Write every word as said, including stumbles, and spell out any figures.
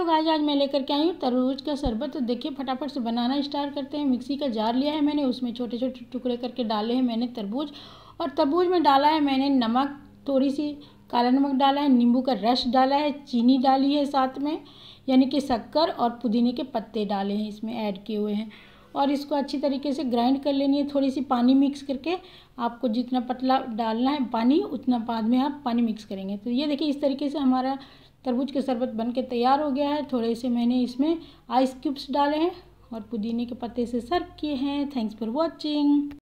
Guys, आज मैं लेकर के आई हूँ तरबूज का शरबत। तो देखिए फटाफट से बनाना स्टार्ट करते हैं। मिक्सी का जार लिया है मैंने, उसमें छोटे छोटे टुकड़े करके डाले हैं मैंने तरबूज, और तरबूज में डाला है मैंने नमक, थोड़ी सी काला नमक डाला है, नींबू का रस डाला है, चीनी डाली है साथ में, यानी कि शक्कर, और पुदीने के पत्ते डाले हैं इसमें ऐड किए हुए हैं। और इसको अच्छी तरीके से ग्राइंड कर लेनी है, थोड़ी सी पानी मिक्स करके। आपको जितना पतला डालना है पानी, उतना बाद में आप पानी मिक्स करेंगे। तो ये देखिए इस तरीके से हमारा तरबूज का शरबत बन के तैयार हो गया है। थोड़े से मैंने इसमें आइस क्यूब्स डाले हैं और पुदीने के पत्ते से सर्व किए हैं। Thanks for watching.